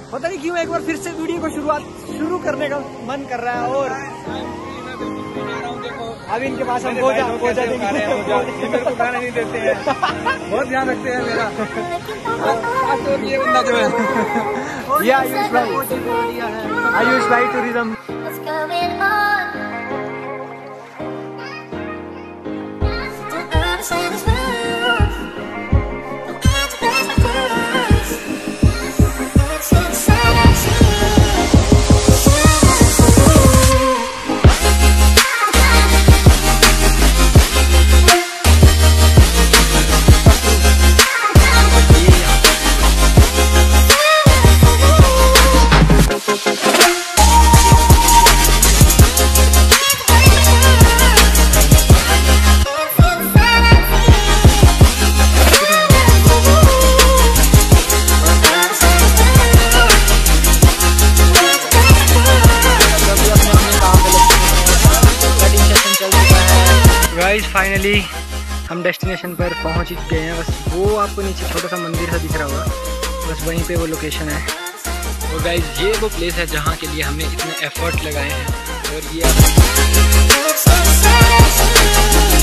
पता नहीं क्यों एक बार फिर से वीडियो को शुरू करने का मन कर रहा है। और अब इनके पास हम मेरे को गाना नहीं देते हैं, बहुत ध्यान रखते हैं मेरा। ये बंदा जो है ये आयुष भाई टूरिज्म। फाइनली हम डेस्टिनेशन पर पहुंच गए हैं। बस वो आपको नीचे छोटा सा मंदिर सा दिख रहा होगा, बस वहीं पे वो लोकेशन है। और गाइस ये वो प्लेस है जहाँ के लिए हमने इतने एफर्ट लगाए हैं। और ये